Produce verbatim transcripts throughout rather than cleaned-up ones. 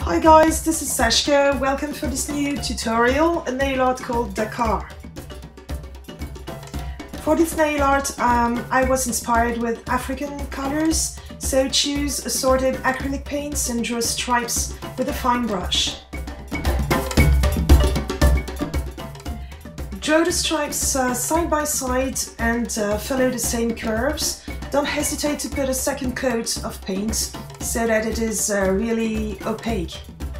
Hi guys, this is Sashka. Welcome for this new tutorial, a nail art called Dakar. For this nail art, um, I was inspired with African colors, so choose assorted acrylic paints and draw stripes with a fine brush. Draw the stripes uh, side by side and uh, follow the same curves. Don't hesitate to put a second coat of paint so that it is uh, really opaque.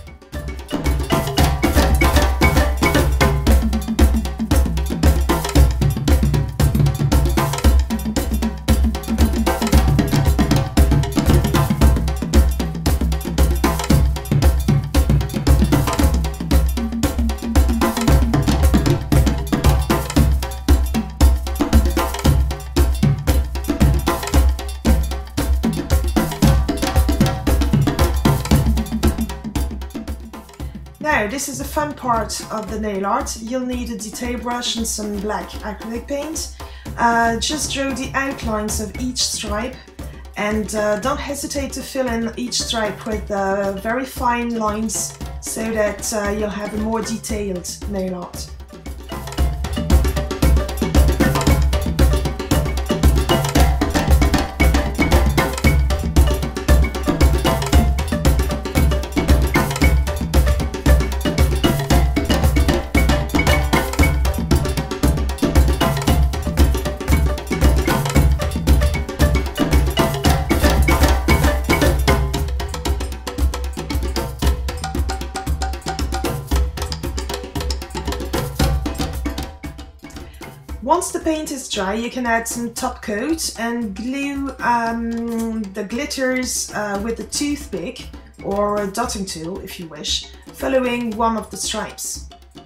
Now, this is the fun part of the nail art. You'll need a detail brush and some black acrylic paint. Uh, just draw the outlines of each stripe and uh, don't hesitate to fill in each stripe with uh, very fine lines so that uh, you'll have a more detailed nail art. Once the paint is dry, you can add some top coat and glue um, the glitters uh, with a toothpick or a dotting tool if you wish, following one of the stripes.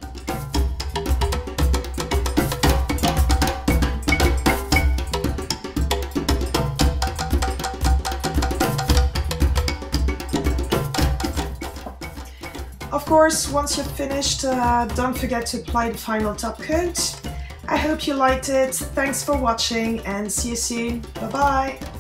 Of course, once you've finished, uh, don't forget to apply the final top coat. I hope you liked it. Thanks for watching and see you soon. Bye bye!